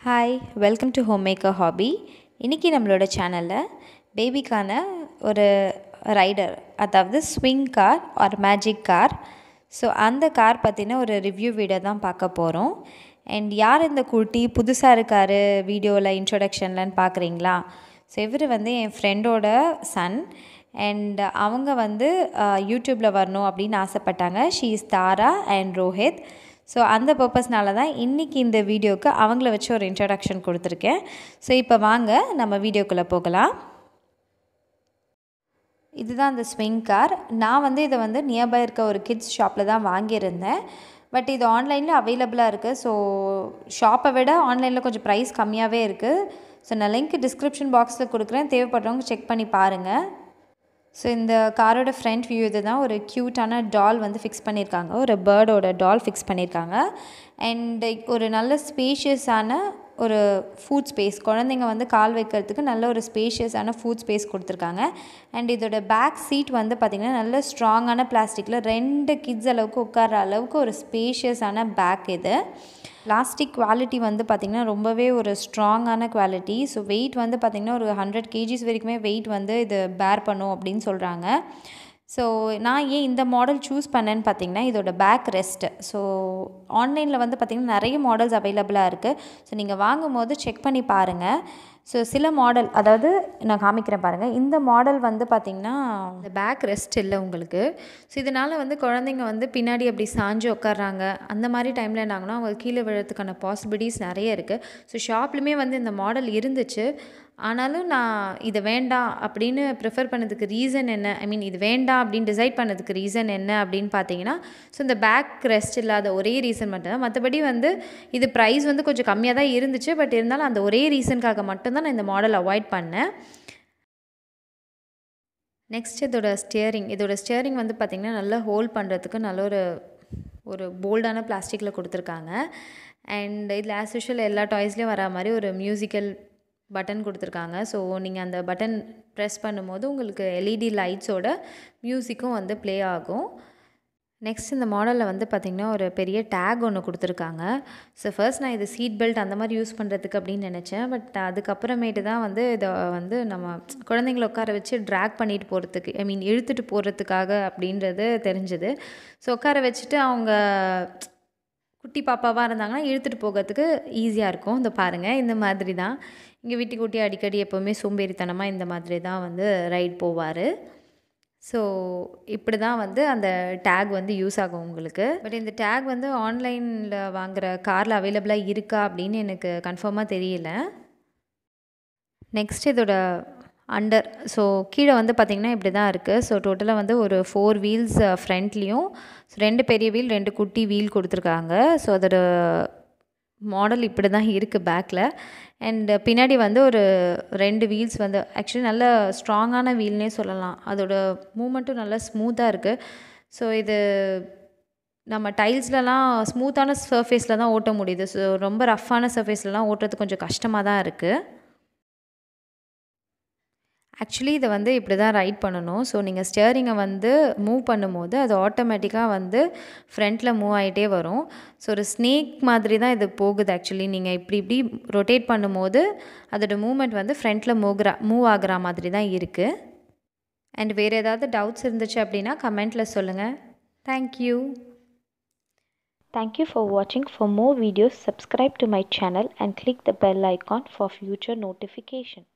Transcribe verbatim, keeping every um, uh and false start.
Hi welcome to home maker hobby. இன்றைக்கி நம்மளோட சேனலில் பேபிக்கான ஒரு ரைடர், அதாவது swing car or magic car, so அந்த கார் பற்றின ஒரு ரிவ்யூ வீடியோ தான் பார்க்க போகிறோம். அண்ட் யார் இந்த குட்டி புதுசாக இருக்கார் வீடியோவில் இன்ட்ரொடக்ஷன்லன்னு பார்க்குறீங்களா? ஸோ இவர் வந்து என் ஃப்ரெண்டோட சன். அண்ட் அவங்க வந்து யூடியூப்பில் வரணும் அப்படின்னு ஆசைப்பட்டாங்க. She is Tara and Rohit. So அந்த பர்பஸ்னால தான் இன்றைக்கி இந்த வீடியோவுக்கு அவங்கள வச்சு ஒரு இன்ட்ரடக்ஷன் கொடுத்துருக்கேன். ஸோ இப்போ வாங்க நம்ம வீடியோக்குள்ளே போகலாம். இதுதான் அந்த ஸ்விங் கார். நான் வந்து இதை வந்து நியர்பை இருக்க ஒரு கிட்ஸ் ஷாப்பில் தான் வாங்கியிருந்தேன். பட் இது ஆன்லைனில் அவைலபிளாக இருக்குது. ஸோ ஷாப்பை விட ஆன்லைனில் கொஞ்சம் ப்ரைஸ் கம்மியாகவே இருக்குது. ஸோ நான் லிங்க் டிஸ்கிரிப்ஷன் பாக்ஸில் கொடுக்குறேன், தேவைப்படுறவங்க செக் பண்ணி பாருங்கள். ஸோ இந்த காரோட ஃப்ரண்ட் வியூ இது தான். ஒரு க்யூட்டான டால் வந்து ஃபிக்ஸ் பண்ணியிருக்காங்க, ஒரு பேர்டோட டால் ஃபிக்ஸ் பண்ணியிருக்காங்க. அண்ட் ஒரு நல்ல ஸ்பேஷியஸான ஒரு ஃபுட் ஸ்பேஸ், குழந்தைங்க வந்து கால் வைக்கிறதுக்கு நல்ல ஒரு ஸ்பேஷியஸான ஃபுட் ஸ்பேஸ் கொடுத்துருக்காங்க. அண்ட் இதோட பேக் சீட் வந்து பார்த்திங்கன்னா நல்ல ஸ்ட்ராங்கான பிளாஸ்டிக்கில் ரெண்டு கிட்ஸ் அளவுக்கு உட்கார்ற அளவுக்கு ஒரு ஸ்பேஷியஸான பேக். இது பிளாஸ்டிக் குவாலிட்டி வந்து பார்த்திங்கன்னா ரொம்பவே ஒரு ஸ்ட்ராங்கான குவாலிட்டி. ஸோ வெயிட் வந்து பார்த்திங்கன்னா ஒரு ஹண்ட்ரட் கேஜிஸ் வரைக்குமே வெயிட் வந்து இது பேர் பண்ணும் அப்படின்னு சொல்கிறாங்க. ஸோ நான் ஏன் இந்த மாடல் சூஸ் பண்ணேன்னு பார்த்தீங்கன்னா, இதோட பேக் ரெஸ்ட்டு. ஸோ ஆன்லைனில் வந்து பார்த்திங்கன்னா நிறைய மாடல்ஸ் அவைலபிளாக இருக்குது. ஸோ நீங்கள் வாங்கும் போது செக் பண்ணி பாருங்கள். ஸோ சில மாடல், அதாவது நான் காமிக்கிறேன் பாருங்கள். இந்த மாடல் வந்து பார்த்திங்கன்னா இந்த பேக் ரெஸ்ட் இல்லை உங்களுக்கு. ஸோ இதனால் வந்து குழந்தைங்க வந்து பின்னாடி அப்படி சாஞ்சு உட்காடுறாங்க. அந்த மாதிரி டைமில் என்னாங்கன்னா அவங்க கீழே விழுறதுக்கான பாசிபிலிட்டிஸ் நிறைய இருக்குது. ஸோ ஷாப்லையுமே வந்து இந்த மாடல் இருந்துச்சு. ஆனாலும் நான் இது வேண்டாம் அப்படின்னு ப்ரிஃபர் பண்ணதுக்கு ரீசன் என்ன, ஐ மீன் இது வேண்டாம் அப்படின்னு டிசைட் பண்ணதுக்கு ரீசன் என்ன அப்படின்னு பார்த்தீங்கன்னா, ஸோ இந்த பேக் ரெஸ்ட் இல்லாத ஒரே ரீசன் மட்டும்தான். மற்றபடி வந்து இது ப்ரைஸ் வந்து கொஞ்சம் கம்மியாக தான் இருந்துச்சு. பட் இருந்தாலும் அந்த ஒரே ரீசனுக்காக மட்டும்தான் நான் இந்த மாடல் அவாய்ட் பண்ணேன். நெக்ஸ்ட் இதோட ஸ்டியரிங். இதோட ஸ்டியரிங் வந்து பார்த்திங்கன்னா நல்லா ஹோல்ட் பண்ணுறதுக்கு நல்ல ஒரு ஒரு போல்டான பிளாஸ்டிக்கில் கொடுத்துருக்காங்க. அண்ட் இதில் ஆஸ் யூஷுவல் எல்லா டாய்ஸ்லேயும் வர மாதிரி ஒரு மியூசிக்கல் பட்டன் கொடுத்துருக்காங்க. ஸோ நீங்கள் அந்த பட்டன் ப்ரெஸ் பண்ணும்போது உங்களுக்கு எல்இடி லைட்ஸோட மியூசிக்கும் வந்து ப்ளே ஆகும். நெக்ஸ்ட் இந்த மாடலில் வந்து பார்த்திங்கன்னா ஒரு பெரிய டேக் ஒன்று கொடுத்துருக்காங்க. ஸோ ஃபர்ஸ்ட் நான் இது சீட் பெல்ட் அந்த மாதிரி யூஸ் பண்ணுறதுக்கு அப்படின்னு நினச்சேன். பட் அதுக்கப்புறமேட்டு தான் வந்து இதை வந்து நம்ம குழந்தைங்கள உட்கார வச்சு ட்ராக் பண்ணிட்டு போகிறதுக்கு, ஐ மீன் இழுத்துட்டு போகிறதுக்காக அப்படின்றது தெரிஞ்சுது. ஸோ உட்கார வச்சுட்டு அவங்க குட்டி பாப்பாவாக இருந்தாங்கன்னா இழுத்துட்டு போகிறதுக்கு ஈஸியாக இருக்கும். இந்த பாருங்கள், இந்த மாதிரி தான் இங்கே வீட்டு குட்டி அடிக்கடி எப்போவுமே சோம்பேறித்தனமாக இந்த மாதிரி தான் வந்து ரைட் போவார். ஸோ இப்படி தான் வந்து அந்த டேக் வந்து யூஸ் ஆகும் உங்களுக்கு. பட் இந்த டேக் வந்து ஆன்லைனில் வாங்குகிற காரில் அவைலபிளாக இருக்கா அப்படின்னு எனக்கு கன்ஃபார்மாக தெரியல. நெக்ஸ்ட் இதோட அண்டர், ஸோ கீழே வந்து பார்த்திங்கன்னா இப்படி தான் இருக்குது. ஸோ டோட்டலாக வந்து ஒரு ஃபோர் வீல்ஸ் ஃப்ரண்ட்லேயும், ஸோ ரெண்டு பெரிய வீல் ரெண்டு குட்டி வீல் கொடுத்துருக்காங்க. ஸோ அதோட மாடல் இப்படி தான் இருக்குது பேக்கில். அண்ட் பின்னாடி வந்து ஒரு ரெண்டு வீல்ஸ் வந்து ஆக்சுவலி நல்ல ஸ்ட்ராங்கான வீல்னே சொல்லலாம். அதோட மூமெண்ட்டும் நல்லா ஸ்மூத்தாக இருக்குது. ஸோ இது நம்ம டைல்ஸ்லலாம் ஸ்மூத்தான சர்ஃபேஸில் தான் ஓட்ட முடியுது. ஸோ ரொம்ப ரஃப்பான சர்ஃபேஸ்லலாம் ஓட்டுறது கொஞ்சம் கஷ்டமாக தான் இருக்குது. ஆக்சுவலி இதை வந்து இப்படி தான் ரைட் பண்ணணும். ஸோ நீங்கள் ஸ்டியரிங்கை வந்து மூவ் பண்ணும்போது அது ஆட்டோமேட்டிக்காக வந்து ஃப்ரண்ட்டில் மூவ் ஆகிட்டே வரும். ஸோ ஒரு ஸ்னேக் மாதிரி தான் இது போகுது. ஆக்சுவலி நீங்கள் இப்படி இப்படி ரொட்டேட் பண்ணும்போது அதோட மூவ்மெண்ட் வந்து ஃப்ரண்ட்டில் மூவ்கிற மூவ் ஆகிற மாதிரி தான் இருக்குது. அண்ட் வேறு ஏதாவது டவுட்ஸ் இருந்துச்சு அப்படின்னா கமெண்ட்டில் சொல்லுங்கள். Thank you. Thank you for watching. For more videos, subscribe to my channel and click the bell icon for future notification.